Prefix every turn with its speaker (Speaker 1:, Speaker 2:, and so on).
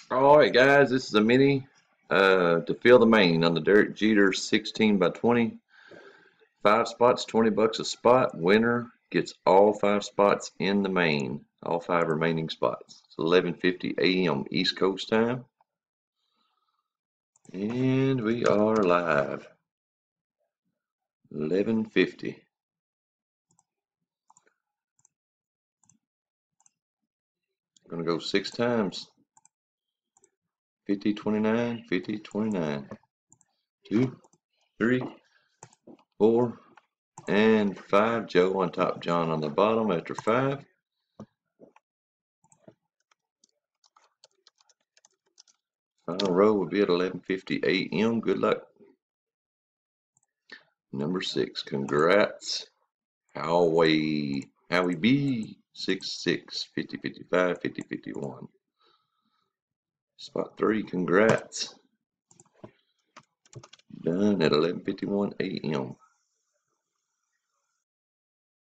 Speaker 1: Alright guys, this is a mini to fill the main on the Derek Jeter 16 by 20. 5 spots, 20 bucks a spot. Winner gets all 5 spots in the main. All 5 remaining spots. It's 11:50 a.m. East Coast time. And we are live. 11:50. Gonna go 6 times. 50, 29, 50, 29. 2, 3, 4, and 5. Joe on top, John on the bottom after 5. Final row will be at 11:50 a.m. Good luck. Number 6. Congrats. Howie B. 6, 50, 55, 50, 51. Spot 3. Congrats. Done at 11:51 a.m.